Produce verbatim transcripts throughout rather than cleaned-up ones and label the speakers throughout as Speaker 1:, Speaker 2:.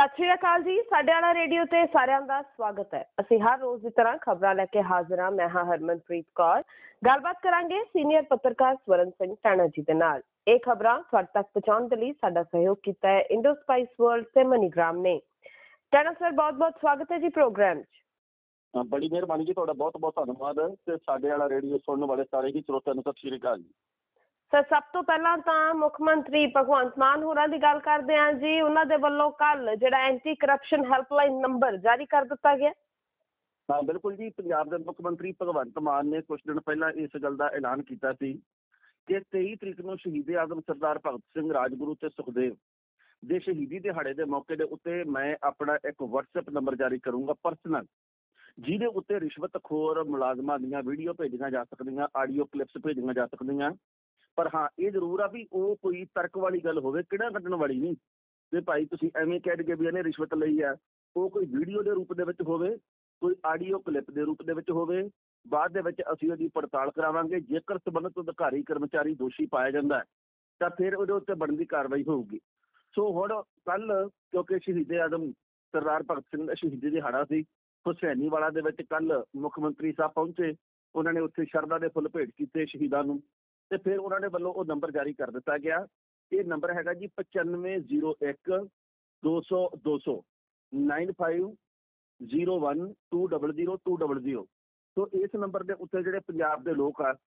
Speaker 1: सत श्री अकाल जी। साडे वाला रेडियो ते सारिਆਂ ਦਾ स्वागत है। ਅਸੀਂ हर रोज की तरह खबरां लैके हाजिर हाँ। मैं हाँ हरमनप्रीत कौर। गलबात करांगे सीनियर पत्रकार स्वरण सिंह टाणा जी दे नाल। ਇਹ खबरां ਤੁਹਾਡੇ तक पहुंचाउण दे लई साडा सहयोग कीता है इंडो स्पाइस वर्ल्ड ते मनीग्राम ने। टाणा सर बहुत बहुत स्वागत है जी प्रोग्राम च।
Speaker 2: बड़ी मेहरबानी जी, तुहाडा बहुत बहुत धन्यवाद ते साडे वाला रेडियो सुनने वाले सारे ही श्रोतिਆਂ ਨੂੰ सत श्री अकाल जी।
Speaker 1: सर सब तो पहला तो मुख मंत्री भगवंत मान होरां दी गल करदे हां जी। उन्हां दे वल्लों कल जिहड़ा एंटी करप्शन हैल्पलाइन नंबर जारी कर दिता गया।
Speaker 2: हाँ बिल्कुल जी, पंजाब के मुख मंत्री भगवंत मान ने कुछ दिन पहला इस गल का ऐलान किया सी कि तेई तरीक नूं शहीद आजम सरदार भगत सिंह राजगुरू ते सुखदेव दे शहीदी दिहाड़े के मौके के उत्ते मैं अपना एक वट्सएप नंबर जारी करूँगा पर्सनल, जिहदे उत्ते रिश्वतखोर मुलाजमां दीयां वीडियो भेजियां जा सकदियां, आडियो क्लिप्स भेजियां जा सकदियां। पर हाँ ये जरूर आ भी वो कोई तर्क वाली गल होवे, किड़ा कड्ढण वाली नहीं कि भाई तुसीं एवें कह दगे भी इहने रिश्वत लई है। वो कोई वीडियो के रूप दे विच होवे, कोई आडियो क्लिप के रूप दे विच होवे, बाद दे विच असीं उहदी पड़ताल करावांगे। जेकर संबंधित अधिकारी कर्मचारी दोषी पाया जांदा है तां फिर उहदे उत्ते बनदी कार्रवाई होਊगी। सो हुण कल क्योंकि शहीद आजम सरदार भगत सिंह दा शहीदी दिहाड़ा सी, हुसैनी वाला दे विच कल मुख मंत्री साहब पहुंचे, उन्होंने उत्थे शरधा दे फुੱਲ भेंट कीते शहीदां नूं ते फिर उन्होंने वालों वो नंबर जारी कर दिता गया। ये नंबर हैगा जी पचानवे जीरो एक दो सौ दो सौ nine five zero one two double zero two double zero. तो इस नंबर के उत्ते जिहड़े पंजाब के लोग आ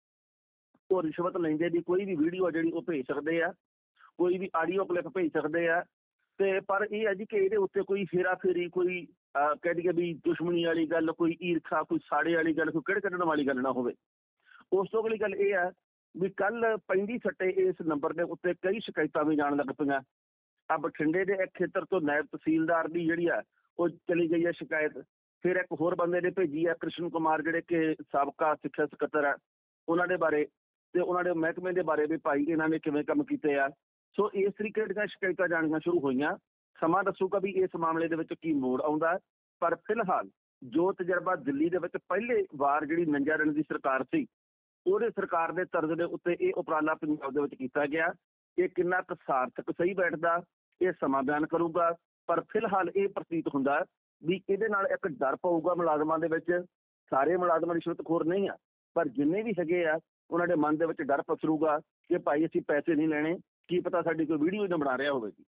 Speaker 2: वो रिश्वत लेंदे दी कोई भी वीडियो जिहड़ी वो भेज सकते हैं, कोई भी आडियो क्लिप भेज सकते हैं। ते पर यह है जी कि ये उत्ते कोई हेरा फेरी, कोई कह दीए भी दुश्मनी वाली गल, कोई ईर्खा, कोई साड़े वाली गल, कोई किड़ कड्ढण वाली गल ना होवे। उस तो अगली गल ये है भी कल पैंती सट्टे इस नंबर के उत्ते कई शिकायतां भी जाण लग पईआं। आ बठिंडे के एक खेतर तो नायब तहसीलदार की जिहड़ी है वो चली गई है शिकायत। फिर एक होर बंदे ने भेजी है कृष्ण कुमार जिहड़े कि साबका सिक्ख्या सकत्तर है, उन्होंने बारे ते उन्होंने महकमे के बारे भी भाई इन्हों ने किवें काम कीते आ। सो इस तरीके दी शिकायतां जाणियां शुरू होईआं। समा दसूगा भी इस मामले दे विच की मोड़ आउंदा। पर फिलहाल जो तजर्बा दिल्ली दे विच पहले वार जिहड़ी नंजा रन की सरकार सी ਉਹਦੇ ਸਰਕਾਰ ਦੇ ਤਰਜ਼ ਦੇ ਉੱਤੇ ਇਹ ਉਪਰਾਲਾ ਪੰਜਾਬ ਦੇ ਵਿੱਚ ਕੀਤਾ ਗਿਆ। ਇਹ ਕਿੰਨਾ ਕੁ ਸਾਰਥਕ ਸਹੀ ਬੈਠਦਾ ਇਹ ਸਮਾਂ ਬਿਆਨ ਕਰੂਗਾ। ਪਰ ਫਿਲਹਾਲ ਇਹ ਪ੍ਰਤੀਤ ਹੁੰਦਾ ਵੀ ਇਹਦੇ ਨਾਲ ਇੱਕ ਡਰ ਪਊਗਾ ਮੁਲਾਜ਼ਮਾਂ ਦੇ ਵਿੱਚ। ਸਾਰੇ ਮੁਲਾਜ਼ਮਾਂ ਰਿਸ਼ਵਤਖੋਰ ਨਹੀਂ ਆ, ਪਰ ਜਿੰਨੇ ਵੀ ਹੈਗੇ ਆ ਉਹਨਾਂ ਦੇ ਮਨ ਦੇ ਵਿੱਚ ਡਰ ਪਸਰੂਗਾ ਕਿ ਭਾਈ ਅਸੀਂ ਪੈਸੇ ਨਹੀਂ ਲੈਣੇ, ਕੀ ਪਤਾ ਸਾਡੀ ਕੋਈ ਵੀਡੀਓ ਨਾ ਬਣਾ ਰਿਹਾ ਹੋਵੇ ਜੀ।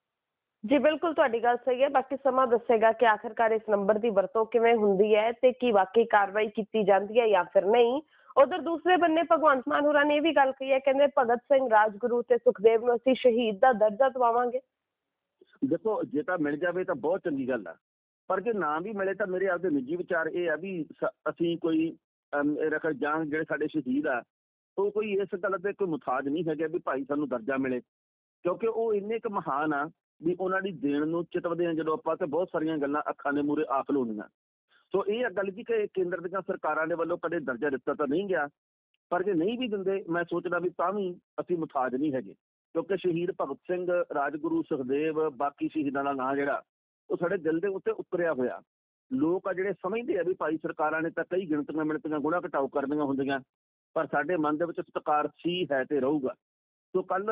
Speaker 1: जी बिल्कुल तुहाडी गल सही है। बाकी समा दसेगा कि आखिरकार इस नंबर की वरतों किवें हुंदी है ते की वाकई कार्रवाई की जाती है या फिर नहीं। उधर दूसरे बन्ने भगवंत मान होरां ने भी गल कही है, कहंदे भगत सिंह राजगुरू ते सुखदेव नूं असीं शहीद दा दर्जा दवावांगे।
Speaker 2: देखो जे तां मिल जावे तां बहुत चंगी गल है, पर जे ना भी मिले तां मेरे आपदे निजी विचार ये है भी असीं कोई रख जां जिहड़े साडे शहीद आ ਉਹ कोई इस गल ते कोई मुथाज नहीं है भी भाई सानूं दर्जा मिले, क्योंकि वो इन्ने क महान आ भी उन्हां दी देण नूं चितवदे आ जदों आपां ते बहुत सारियां गल्लां अखां दे मूहरे आ खलोणीਆਂ। सो ये गल जी कि केंद्र ਦੀਆਂ ਸਰਕਾਰਾਂ ਦੇ ਵੱਲੋਂ कदे दर्जा दिता तो नहीं गया, पर जे नहीं भी दिंदे मैं सोचदा भी तां भी असीं मुथाज नहीं हैगे, क्योंकि शहीद भगत सिंह राजगुरू सुखदेव बाकी शहीदां दा नां जिहड़ा ਉਹ ਸਾਡੇ ਦਿਲ ਦੇ ਉੱਤੇ ਉਤਰਿਆ ਹੋਇਆ। ਲੋਕ ਆ ਜਿਹੜੇ ਸਮਝਦੇ ਆ ਵੀ ਭਾਈ ਸਰਕਾਰਾਂ ਨੇ ਤਾਂ ਕਈ ਗਿਣਤੀਆਂ ਮਿਣਤੀਆਂ ਗੁਣਾ ਘਟਾਓ ਕਰਨੀਆਂ ਹੁੰਦੀਆਂ, ਪਰ ਸਾਡੇ ਮਨ ਦੇ ਵਿੱਚ ਸਤਿਕਾਰ ਸੀ ਹੈ ਤੇ ਰਹੂਗਾ। ਸੋ ਕੱਲ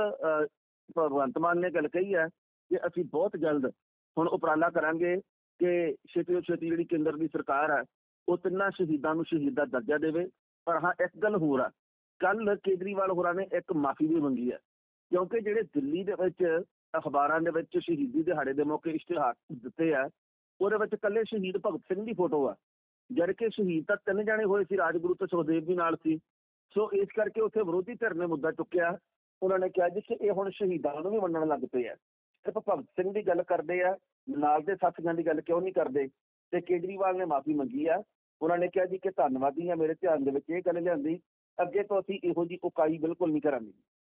Speaker 2: ਭਗਵੰਤ ਮਾਨ ਨੇ ਗੱਲ ਕਹੀ ਹੈ ਕਿ ਅਸੀਂ ਬਹੁਤ ਜਲਦ ਹੁਣ ਉਪਰਾਲਾ ਕਰਾਂਗੇ ਕਿ ਛੇਤੀ ਤੋਂ ਛੇਤੀ ਜਿਹੜੀ ਕੇਂਦਰ ਦੀ ਸਰਕਾਰ ਹੈ ਉਹ ਤਿੰਨਾਂ ਸ਼ਹੀਦਾਂ ਨੂੰ ਸ਼ਹੀਦ ਦਾ ਦਰਜਾ ਦੇਵੇ। ਪਰ ਹਾਂ ਇੱਕ ਗੱਲ ਹੋਰ ਆ, ਕੱਲ ਕੇਜਰੀਵਾਲ ਹੋਰਾਂ ਨੇ ਇੱਕ ਮਾਫੀ ਵੀ ਮੰਗੀ ਹੈ, ਕਿਉਂਕਿ ਜਿਹੜੇ ਦਿੱਲੀ ਦੇ ਵਿੱਚ ਅਖਬਾਰਾਂ ਦੇ ਵਿੱਚ ਸ਼ਹੀਦੀ ਦਿਹਾੜੇ ਦੇ ਮੌਕੇ ਇਸ਼ਤਿਹਾਰ ਦਿੱਤੇ ਆ ਉਹਦੇ ਵਿੱਚ ਇਕੱਲੇ ਸ਼ਹੀਦ ਭਗਤ ਸਿੰਘ ਦੀ ਫੋਟੋ ਆ, ਜਦ ਕਿ ਸ਼ਹੀਦ ਤਾਂ ਤਿੰਨ ਜਾਣੇ ਹੋਏ ਸੀ, ਰਾਜਗੁਰੂ ਤੇ ਸੁਖਦੇਵ ਵੀ ਨਾਲ ਸੀ। ਸੋ ਇਸ ਕਰਕੇ ਉੱਥੇ ਵਿਰੋਧੀ ਧਿਰ ਨੇ ਮੁੱਦਾ ਚੁੱਕਿਆ। ਉਹਨਾਂ ਨੇ ਕਿਹਾ ਜੀ ਕਿ ਇਹ ਹੁਣ ਸ਼ਹੀਦਾਂ ਨੂੰ ਵੀ ਮੰਨਣ ਲੱਗ ਪਏ ਆ, ਸਿਰਫ ਭਗਤ ਸਿੰਘ ਦੀ ਗੱਲ ਕਰਦੇ ਆ, ਨਾਲ ਦੇ ਸਾਥੀਆਂ ਦੀ ਗੱਲ ਕਿਉਂ ਨਹੀਂ ਕਰਦੇ। ਤੇ ਕੇਜਰੀਵਾਲ ਨੇ ਮਾਫੀ ਮੰਗੀ ਆ। ਉਹਨਾਂ ਨੇ ਕਿਹਾ ਜੀ ਕਿ ਧੰਨਵਾਦੀ ਆ, ਮੇਰੇ ਧਿਆਨ ਦੇ ਵਿੱਚ ਇਹ ਗੱਲ ਲਿਆਂਦੀ, ਅੱਗੇ ਤੋਂ ਅਸੀਂ ਇਹੋ ਜਿਹੀ ਉਕਾਈ ਬਿਲਕੁਲ ਨਹੀਂ ਕਰਾਂਗੇ।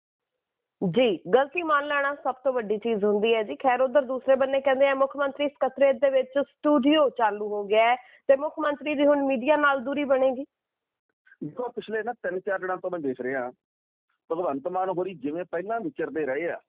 Speaker 1: जी गलती मान लेना सब तो वड्डी चीज हुंदी है जी। खैर उधर दूसरे बन्ने कहंदे आ मुख मंत्री सकत्रेत दे विच स्टूडियो चालू हो गया है ते मुख मंत्री दी हुण मीडिया नाल दूरी बनेगी।
Speaker 2: जो पिछले ना तीन चार दिनों तो मैं देख रहा भगवंत मान होरी जिवें पहलां विचरदे रहे आ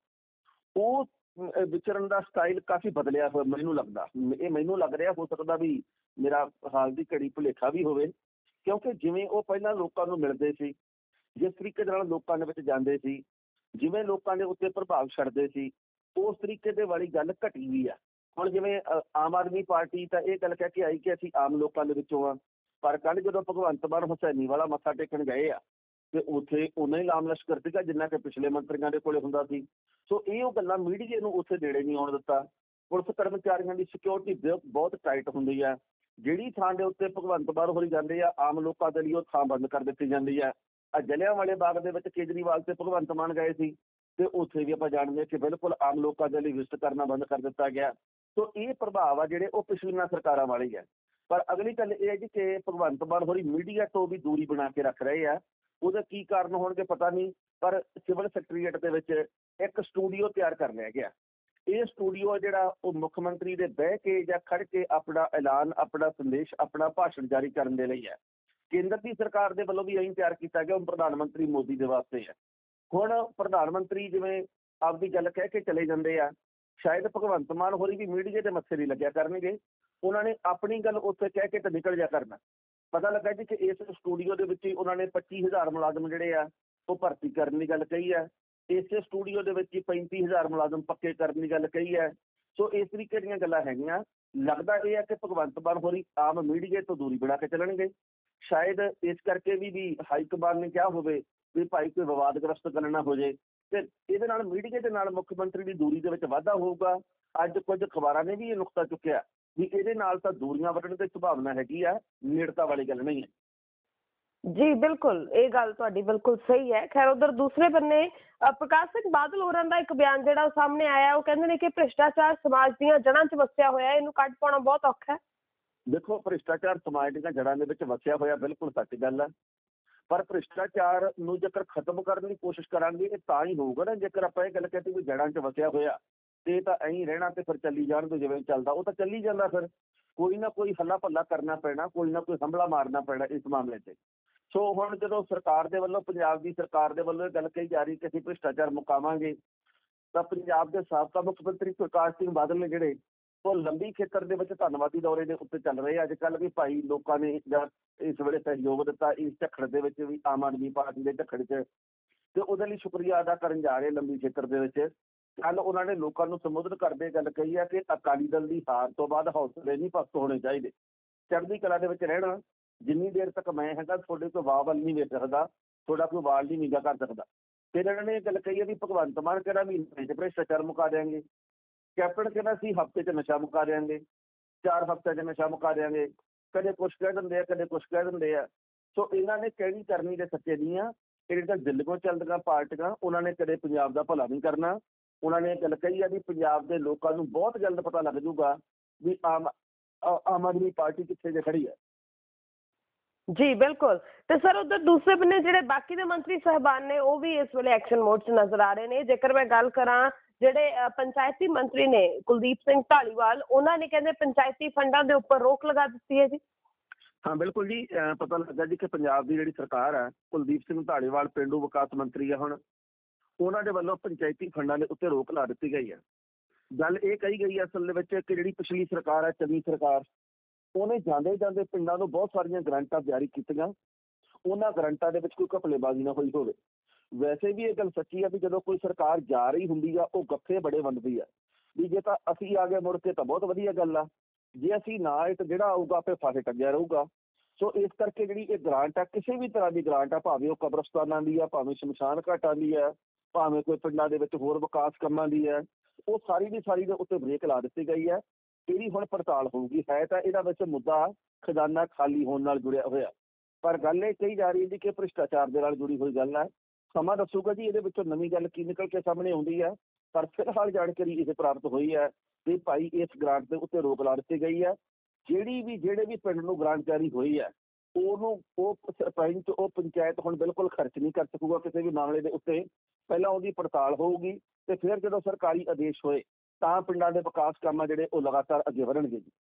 Speaker 2: ਉਹ ਵਿਚਰਨ ਦਾ ਸਟਾਈਲ ਕਾਫੀ ਬਦਲਿਆ ਹੋਇਆ ਮੈਨੂੰ ਲੱਗਦਾ। ਇਹ ਮੈਨੂੰ ਲੱਗ ਰਿਹਾ, ਹੋ ਸਕਦਾ ਵੀ ਮੇਰਾ ਹਾਲ ਦੀ ਘੜੀ ਭੁਲੇਖਾ ਵੀ ਹੋਵੇ, ਕਿਉਂਕਿ ਜਿਵੇਂ ਉਹ ਪਹਿਲਾਂ ਲੋਕਾਂ ਨੂੰ ਮਿਲਦੇ ਸੀ, ਜਿਸ ਤਰੀਕੇ ਨਾਲ ਲੋਕਾਂ ਦੇ ਵਿੱਚ ਜਾਂਦੇ ਸੀ, ਜਿਵੇਂ ਲੋਕਾਂ ਦੇ ਉੱਤੇ ਪ੍ਰਭਾਵ ਛੱਡਦੇ ਸੀ, ਉਸ ਤਰੀਕੇ ਦੇ ਵਾਲੀ ਗੱਲ ਘਟੀ ਵੀ ਆ। ਹੁਣ ਜਿਵੇਂ ਅ, ਆਮ ਆਦਮੀ ਪਾਰਟੀ ਤਾਂ ਇਹ ਗੱਲ ਕਹਿ ਕੇ ਆਈ ਕਿ ਅਸੀਂ ਆਮ ਲੋਕਾਂ ਦੇ ਵਿੱਚੋਂ ਆ, ਪਰ ਕੱਲ੍ਹ ਜਦੋਂ ਭਗਵੰਤ ਮਾਨ ਹੁਸੈਨੀ ਵਾਲਾ ਮੱਥਾ ਟੇਕਣ ਗਏ ਆ ਤੇ ਉੱਥੇ ਉਹਨਾਂ ਹੀ ਲਾਮ ਲਸ਼ਕਰ ਸੀਗਾ ਜਿੰਨਾ ਕਿ ਪਿਛਲੇ ਮੰਤਰੀਆਂ ਦੇ ਕੋਲੇ ਹੁੰਦਾ ਸੀ। ਸੋ ਇਹ ਉਹ ਗੱਲਾਂ ਮੀਡੀਆ ਨੂੰ ਉੱਥੇ ਨੇੜੇ ਨਹੀਂ ਆਉਣ ਦਿੱਤਾ। ਪੁਲਿਸ ਕਰਮਚਾਰੀਆਂ ਦੀ ਸਿਕਿਉਰਿਟੀ ਬਹੁਤ ਟਾਈਟ ਹੁੰਦੀ ਆ। ਜਿਹੜੀ ਥਾਂ ਦੇ ਉੱਤੇ ਭਗਵੰਤ ਮਾਨ ਹੋਰੀ ਜਾਂਦੇ ਆ, ਆਮ ਲੋਕਾਂ ਦੇ ਲਈ ਉਹ ਥਾਂ ਬੰਦ ਕਰ ਦਿੱਤੀ ਜਾਂਦੀ ਆ। ਆ ਜਲਿਆਂਵਾਲੇ ਬਾਗ ਦੇ ਵਿੱਚ ਕੇਜਰੀਵਾਲ ਤੇ ਭਗਵੰਤ ਮਾਨ ਗਏ ਸੀ ਤੇ ਉੱਥੇ ਵੀ ਆਪਾਂ ਜਾਣਦੇ ਕਿ ਬਿਲਕੁਲ ਆਮ ਲੋਕਾਂ ਦੇ ਲਈ ਵਿਜ਼ਿਟ ਕਰਨਾ ਬੰਦ ਕਰ ਦਿੱਤਾ ਗਿਆ। ਸੋ ਇਹ ਪ੍ਰਭਾਵ ਆ ਜਿਹੜੇ ਉਹ ਪਿਛਲੀਆਂ ਸਰਕਾਰਾਂ ਵਾਲੇ ਹੀ ਆ। ਪਰ ਅਗਲੀ ਗੱਲ ਇਹ ਹੈ ਜੀ ਕਿ ਭਗਵੰਤ ਮਾਨ ਹੋਰੀ ਮੀਡੀਆ ਤੋਂ ਵੀ ਦੂਰੀ ਬਣਾ ਕੇ ਰੱਖ ਰਹੇ ਆ। ਉਹਦੇ ਕੀ ਕਾਰਨ ਹੋਣਗੇ ਪਤਾ ਨਹੀਂ, ਪਰ ਸਿਵਲ ਸੈਕਟਰੀਏਟ ਦੇ ਵਿੱਚ ਇੱਕ ਸਟੂਡੀਓ ਤਿਆਰ ਕਰ ਲਿਆ ਗਿਆ। ਇਹ ਸਟੂਡੀਓ ਜਿਹੜਾ ਉਹ ਮੁੱਖ ਮੰਤਰੀ ਦੇ ਬਹਿ ਕੇ ਜਾਂ ਖੜ ਕੇ ਆਪਣਾ ਐਲਾਨ, ਆਪਣਾ ਸੰਦੇਸ਼, ਆਪਣਾ ਭਾਸ਼ਣ ਜਾਰੀ ਕਰਨ ਦੇ ਲਈ ਹੈ। ਕੇਂਦਰ ਦੀ ਸਰਕਾਰ ਦੇ ਵੱਲੋਂ ਵੀ ਇਹੀ ਤਿਆਰ ਕੀਤਾ ਗਿਆ, ਉਹ ਪ੍ਰਧਾਨ ਮੰਤਰੀ ਮੋਦੀ ਦੇ ਵਾਸਤੇ ਹੈ। ਹੁਣ ਪ੍ਰਧਾਨ ਮੰਤਰੀ ਜਿਵੇਂ ਆਪਦੀ ਗੱਲ ਕਹਿ ਕੇ ਚਲੇ ਜਾਂਦੇ ਆ, ਸ਼ਾਇਦ ਭਗਵੰਤ ਮਾਨ ਹੋਰੀ ਵੀ ਮੀਡੀਆ ਦੇ ਮੱਥੇ ਨਹੀਂ ਲੱਗਿਆ ਕਰਨਗੇ। ਉਹਨਾਂ ਨੇ ਆਪਣੀ ਗੱਲ ਉੱਥੇ ਕਹਿ ਕੇ ਤਾਂ ਨਿਕਲ ਜਾ ਕਰਨਾ। ਪਤਾ ਲੱਗਾ ਜੀ ਕਿ ਇਸ ਸਟੂਡੀਓ ਦੇ ਵਿੱਚ ਹੀ ਉਹਨਾਂ ਨੇ ਪੱਚੀ ਹਜ਼ਾਰ ਮੁਲਾਜ਼ਮ ਜਿਹੜੇ ਆ ਉਹ ਭਰਤੀ ਕਰਨ ਦੀ ਗੱਲ ਕਹੀ ਹੈ। ਇਸੇ ਸਟੂਡੀਓ ਦੇ ਵਿੱਚ ਹੀ ਪੈਂਤੀ ਹਜ਼ਾਰ ਮੁਲਾਜ਼ਮ ਪੱਕੇ ਕਰਨ ਦੀ ਗੱਲ ਕਹੀ ਹੈ। ਸੋ ਇਸ ਤਰੀਕੇ ਦੀਆਂ ਗੱਲਾਂ ਹੈਗੀਆਂ। ਲੱਗਦਾ ਇਹ ਹੈ ਕਿ ਭਗਵੰਤ ਮਾਨ ਹੋਰੀ ਆਮ ਮੀਡੀਆ ਤੋਂ ਦੂਰੀ ਬਣਾ ਕੇ ਚੱਲਣਗੇ। ਸ਼ਾਇਦ ਇਸ ਕਰਕੇ ਵੀ ਵੀ ਹਾਈ ਕਮਾਨ ਨੇ ਕਿਹਾ ਹੋਵੇ ਵੀ ਭਾਈ ਕੋਈ ਵਿਵਾਦਗ੍ਰਸਤ ਗੱਲ ਨਾ ਹੋ ਜਾਏ, ਤੇ ਇਹਦੇ ਨਾਲ ਮੀਡੀਆ ਦੇ ਨਾਲ ਮੁੱਖ ਮੰਤਰੀ ਦੀ ਦੂਰੀ ਦੇ ਵਿੱਚ ਵਾਧਾ ਹੋਊਗਾ। ਅੱਜ ਕੁਝ ਅਖਬਾਰਾਂ ਨੇ ਵੀ ਇਹ ਨੁਕਤਾ ਚੁੱਕਿਆ ਵੀ ਇਹਦੇ ਨਾਲ ਤਾਂ ਦੂਰੀਆਂ ਵੱਢਣ ਦੀ ਸੰਭਾਵਨਾ ਹੈਗੀ ਆ, ਨੇੜਤਾ ਵਾਲੀ ਗੱਲ ਨਹੀਂ ਹੈ।
Speaker 1: ਜੀ ਬਿਲਕੁਲ, ਇਹ ਗੱਲ ਤੁਹਾਡੀ ਬਿਲਕੁਲ ਸਹੀ ਹੈ। ਖੈਰ ਉਧਰ ਦੂਸਰੇ ਬੰਨੇ ਅ, ਪ੍ਰਕਾਸ਼ ਸਿੰਘ ਬਾਦਲ ਹੋਰਾਂ ਦਾ ਇੱਕ ਬਿਆਨ ਜਿਹੜਾ ਉਹ ਸਾਹਮਣੇ ਆਇਆ, ਉਹ ਕਹਿੰਦੇ ਨੇ ਕਿ ਭ੍ਰਿਸ਼ਟਾਚਾਰ ਸਮਾਜ ਦੀਆਂ ਜੜ੍ਹਾਂ 'ਚ ਵਸਿਆ ਹੋਇਆ, ਇਹਨੂੰ ਕੱਢ ਪਾਉਣਾ ਬਹੁਤ ਔਖਾ ਹੈ।
Speaker 2: ਦੇਖੋ, ਭ੍ਰਿਸ਼ਟਾਚਾਰ ਸਮਾਜ ਦੀਆਂ ਜੜ੍ਹਾਂ ਦੇ ਵਿੱਚ ਵਸਿਆ ਹੋਇਆ ਬਿਲਕੁਲ ਸੱਚ ਗੱਲ ਹੈ, ਪਰ ਭ੍ਰਿਸ਼ਟਾਚਾਰ ਨੂੰ ਜੇਕਰ ਖਤਮ ਕਰਨ ਦੀ ਕੋਸ਼ਿਸ਼ ਕਰਾਂਗੇ ਇਹ ਤਾਂ ਹੀ ਹੋਊਗਾ ਨਾ। ਜੇਕਰ ਆਪਾਂ ਇਹ ਗੱਲ ਕਹਿੰਦੇ ਵੀ ਜੜ੍ਹਾਂ 'ਚ ਵਸਿਆ ਹੋਇਆ ਤੇ ਤਾਂ ਐਂ ਰਹਿਣਾ ਤੇ ਫਿਰ ਚੱਲੀ ਜਾਣ ਤੋਂ ਜਿਵੇਂ ਚੱਲਦਾ ਉਹ ਤਾਂ ਚੱਲੀ ਜਾਂਦਾ। ਫਿਰ ਕੋਈ ਨਾ ਕੋਈ ਹੱਲਾ ਪੱਲਾ ਕਰਨਾ ਪੈਣਾ, ਕੋਈ ਨਾ ਕੋਈ ਹਮਲਾ ਮਾਰਨਾ ਪੈਣਾ ਇਸ ਮਾਮਲੇ 'ਚ। ਸੋ ਹੁਣ ਜਦੋਂ ਸਰਕਾਰ ਦੇ ਵੱਲੋਂ, ਪੰਜਾਬ ਦੀ ਸਰਕਾਰ ਦੇ ਵੱਲੋਂ ਇਹ ਗੱਲ ਕਹੀ ਜਾ ਰਹੀ ਕਿ ਅਸੀਂ ਭ੍ਰਿਸ਼ਟਾਚਾਰ ਮੁਕਾਵਾਂਗੇ, ਤਾਂ ਪੰਜਾਬ ਦੇ ਸਾਬਕਾ ਮੁੱਖ ਮੰਤਰੀ ਪ੍ਰਕਾਸ਼ ਸਿੰਘ ਬਾਦਲ ਨੇ ਜਿਹੜੇ ਉਹ ਲੰਬੀ ਖੇਤਰ ਦੇ ਵਿੱਚ ਧੰਨਵਾਦੀ ਦੌਰੇ ਦੇ ਉੱਤੇ ਚੱਲ ਰਹੇ ਅੱਜ ਕੱਲ੍ਹ ਵੀ ਭਾਈ ਲੋਕਾਂ ਨੇ ਜਾਂ ਇਸ ਵੇਲੇ ਸਹਿਯੋਗ ਦਿੱਤਾ ਇਸ ਝੱਖੜ ਦੇ ਵਿੱਚ ਵੀ, ਆਮ ਆਦਮੀ ਪਾਰਟੀ ਦੇ ਝੱਖੜ 'ਚ, ਤੇ ਉਹਦੇ ਲਈ ਸ਼ੁਕਰੀਆ ਅਦਾ ਕਰਨ ਜਾ ਰਹੇ ਲੰਬੀ ਖੇਤਰ ਦੇ ਵਿੱਚ। ਕੱਲ ਉਹਨਾਂ ਨੇ ਲੋਕਾਂ ਨੂੰ ਸੰਬੋਧਨ ਕਰਦੇ ਗੱਲ ਕਹੀ ਹੈ ਕਿ ਅਕਾਲੀ ਦਲ ਦੀ ਹਾਰ ਤੋਂ ਬਾਅਦ ਹੌਸਲੇ ਨਹੀਂ ਪਸਤ ਹੋਣੇ ਚਾਹੀਦੇ, ਚੜ੍ਹਦੀ ਕਲਾ ਦੇ ਵਿੱਚ ਰਹਿਣਾ। ਜਿੰਨੀ ਦੇਰ ਤੱਕ ਮੈਂ ਹੈਗਾ ਤੁਹਾਡੇ ਤੋਂ ਵਾਹ ਵੱਲ ਨਹੀਂ ਵੇਖ ਸਕਦਾ, ਤੁਹਾਡਾ ਕੋਈ ਵਾਲ ਨਹੀਂ ਨਿਗਾ ਕਰ ਸਕਦਾ। ਫਿਰ ਇਹਨਾਂ ਨੇ ਇਹ ਗੱਲ ਕਹੀ ਹੈ ਵੀ ਭਗਵੰਤ ਮਾਨ ਕਹਿੰਦਾ ਮਹੀਨੇ 'ਚ ਭ੍ਰਿਸ਼ਟਾਚਾਰ ਮੁਕਾ ਦਿਆਂਗੇ, ਕੈਪਟਨ ਕਹਿੰਦਾ ਸੀ ਹਫ਼ਤੇ 'ਚ ਨਸ਼ਾ ਮੁਕਾ ਦਿਆਂਗੇ, ਚਾਰ ਹਫ਼ਤਿਆਂ 'ਚ ਨਸ਼ਾ ਮੁਕਾ ਦਿਆਂਗੇ। ਕਦੇ ਕੁਛ ਕਹਿ ਦਿੰਦੇ ਆ, ਕਦੇ ਕੁਛ ਕਹਿ ਦਿੰਦੇ ਆ। ਸੋ ਇਹਨਾਂ ਨੇ ਕਹਿਣੀ ਕਰਨੀ ਦੇ ਸੱਚੇ ਨਹੀਂ ਆ। ਇਹ ਤਾਂ ਦਿੱਲੀ ਕੋਲ ਚੱਲਦੀਆਂ ਪਾਰਟੀਆਂ, ਉਹਨਾਂ ਨੇ ਕਦੇ ਪੰਜਾਬ ਦਾ ਭਲਾ ਨਹੀਂ ਕਰਨਾ। ਉਹਨਾਂ ਨੇ ਇਹ ਗੱਲ ਕਹੀ ਆ ਵੀ ਪੰਜਾਬ ਦੇ ਲੋਕਾਂ ਨੂੰ ਬਹੁਤ ਜਲਦ ਪਤਾ ਲੱਗ ਜੂਗਾ ਵੀ ਆਮ ਆਮ ਆਦਮੀ ਪਾਰਟੀ ਕਿੱਥੇ ਜੇ ਖੜੀ ਹੈ।
Speaker 1: ਜੀ ਬਿਲਕੁਲ। ਤੇ ਸਰ ਉਧਰ ਦੂਸਰੇ ਬੰਨੇ ਜਿਹੜੇ ਬਾਕੀ ਦੇ ਮੰਤਰੀ ਸਾਹਿਬਾਨ ਨੇ ਉਹ ਵੀ ਇਸ ਵੇਲੇ ਐਕਸ਼ਨ ਮੋਡ 'ਚ ਨਜ਼ਰ ਆ ਰਹੇ ਨੇ। ਜੇਕਰ ਮੈਂ ਗੱਲ ਕਰਾਂ ਜਿਹੜੇ ਪੰਚਾਇਤੀ ਮੰਤਰੀ ਨੇ ਕੁਲਦੀਪ ਸਿੰਘ ਢਾਲੀਵਾਲ, ਉਹਨਾਂ ਨੇ ਕਹਿੰਦੇ ਪੰਚਾਇਤੀ ਫੰਡਾਂ ਦੇ ਉੱਪਰ ਰੋਕ ਲਗਾ ਦਿੱਤੀ ਹੈ ਜੀ।
Speaker 2: ਹਾਂ ਬਿਲਕੁਲ ਜੀ, ਪਤਾ ਲੱਗਾ ਜੀ ਕਿ ਪੰਜਾਬ ਦੀ ਜਿਹੜੀ ਸਰਕਾਰ ਹੈ, ਕੁਲਦੀਪ ਸਿੰਘ ਢਾਲੀਵਾਲ ਪੇਂਡੂ ਵਿਕਾਸ ਮੰਤਰੀ ਆ, ਹੁਣ ਉਹਨਾਂ ਦੇ ਵੱਲੋਂ ਪੰਚਾਇਤੀ ਫੰਡਾਂ ਦੇ ਉੱਤੇ ਰੋਕ ਲਾ ਦਿੱਤੀ ਗਈ ਹੈ। ਗੱਲ ਇਹ ਕਹੀ ਗਈ ਹੈ ਅਸਲ ਦੇ ਵਿੱਚ ਕਿ ਜਿਹੜੀ ਪਿਛਲੀ ਸਰਕਾਰ ਹੈ, ਚੰਨੀ ਸਰਕਾਰ, ਉਹਨੇ ਜਾਂਦੇ ਜਾਂਦੇ ਪਿੰਡਾਂ ਨੂੰ ਬਹੁਤ ਸਾਰੀਆਂ ਗ੍ਰਾਂਟਾਂ ਜਾਰੀ ਕੀਤੀਆਂ। ਉਹਨਾਂ ਗ੍ਰਾਂਟਾਂ ਦੇ ਵਿੱਚ ਕੋਈ ਘਪਲੇਬਾਜ਼ੀ ਨਾ ਹੋਈ ਹੋਵੇ। ਵੈਸੇ ਵੀ ਇਹ ਗੱਲ ਸੱਚੀ ਆ ਵੀ ਜਦੋਂ ਕੋਈ ਸਰਕਾਰ ਜਾ ਰਹੀ ਹੁੰਦੀ ਆ ਉਹ ਗੱਫੇ ਬੜੇ ਵੰਡਦੀ ਆ ਵੀ ਜੇ ਤਾਂ ਅਸੀਂ ਆ ਗਏ ਮੁੜ ਕੇ ਤਾਂ ਬਹੁਤ ਵਧੀਆ ਗੱਲ ਆ, ਜੇ ਅਸੀਂ ਨਾ ਆਏ ਤਾਂ ਜਿਹੜਾ ਆਊਗਾ ਆਪੇ ਫਾਹੇ ਟੰਗਿਆ ਰਹੂਗਾ। ਸੋ ਇਸ ਕਰਕੇ ਜਿਹੜੀ ਇਹ ਗ੍ਰਾਂਟ ਆ, ਕਿਸੇ ਵੀ ਤਰ੍ਹਾਂ ਦੀ ਗ੍ਰਾਂਟ ਆ, ਭਾਵੇਂ ਉਹ ਕਬਰਸਤਾਨਾਂ ਦੀ ਆ, ਭਾਵੇਂ ਸ਼ਮਸ਼ਾਨ ਘਾਟਾਂ ਦੀ ਆ, ਭਾਵੇਂ ਕੋਈ ਪਿੰਡਾਂ ਦੇ ਵਿੱਚ ਹੋਰ ਵਿਕਾਸ ਕੰਮਾਂ ਦੀ ਹੈ, ਉਹ ਸਾਰੀ ਦੀ ਸਾਰੀ ਦੇ ਉੱਤੇ ਬ੍ਰੇਕ ਲਾ ਦਿੱਤੀ ਗਈ ਹੈ। ਇਹਦੀ ਹੁਣ ਪੜਤਾਲ ਹੋਊਗੀ। ਹੈ ਤਾਂ ਇਹਦਾ ਵਿੱਚ ਮੁੱਦਾ ਖਜ਼ਾਨਾ ਖਾਲੀ ਹੋਣ ਨਾਲ ਜੁੜਿਆ ਹੋਇਆ, ਪਰ ਗੱਲ ਇਹ ਕਹੀ ਜਾ ਰਹੀ ਹੈ ਕਿ ਭ੍ਰਿਸ਼ਟਾਚਾਰ ਦੇ ਨਾਲ ਜੁੜੀ ਹੋਈ ਗੱਲ ਹੈ। ਸਮਾਂ ਦੱਸੂਗਾ ਜੀ ਇਹਦੇ ਵਿੱਚੋਂ ਨਵੀਂ ਗੱਲ ਕੀ ਨਿਕਲ ਕੇ ਸਾਹਮਣੇ ਆਉਂਦੀ ਹੈ, ਪਰ ਫਿਲਹਾਲ ਜਾਣਕਾਰੀ ਇਹ ਪ੍ਰਾਪਤ ਹੋਈ ਹੈ ਕਿ ਭਾਈ ਇਸ ਗ੍ਰਾਂਟ ਦੇ ਉੱਤੇ ਰੋਕ ਲਾ ਦਿੱਤੀ ਗਈ ਹੈ। ਜਿਹੜੀ ਵੀ ਜਿਹੜੇ ਵੀ ਪਿੰਡ ਨੂੰ ਗ੍ਰਾਂਟ ਜਾਰੀ ਹੋਈ ਹੈ ਉਹਨੂੰ ਉਹ ਸਰਪੰਚ, ਉਹ ਪੰਚਾਇਤ ਹੁਣ ਬਿਲਕੁਲ ਖਰਚ ਨਹੀਂ ਕਰ ਸਕੂਗਾ ਕਿਸੇ ਵੀ ਮਾਮਲੇ ਦੇ ਉੱਤੇ। ਪਹਿਲਾਂ ਉਹਦੀ ਪੜਤਾਲ ਹੋਊਗੀ ਤੇ ਫਿਰ ਜਦੋਂ ਸਰਕਾਰੀ ਆਦੇਸ਼ ਹੋਏ ਤਾਂ ਪਿੰਡਾਂ ਦੇ ਵਿਕਾਸ ਕੰਮ ਆ ਜਿਹੜੇ ਉਹ ਲਗਾਤਾਰ ਅੱਗੇ ਵਧਣਗੇ ਜੀ।